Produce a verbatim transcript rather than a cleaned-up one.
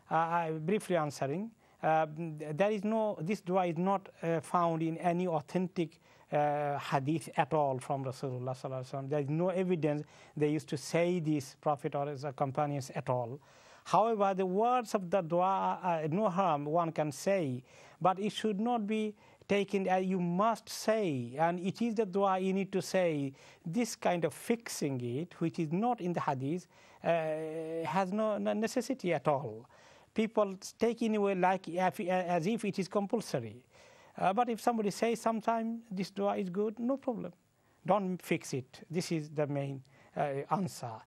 uh, briefly answering, uh, there is no, this dua is not uh, found in any authentic uh, hadith at all from Rasulullah sallallahu alaihi wasallam. There is no evidence they used to say this, Prophet or his companions, at all. However, the words of the dua, uh, no harm one can say, but it should not be taken as you must say, and it is the dua you need to say. This kind of fixing it, which is not in the hadith, uh, has no necessity at all. People take in a way like as if it is compulsory. Uh, but if somebody says sometime this dua is good, no problem. Don't fix it. This is the main uh, answer.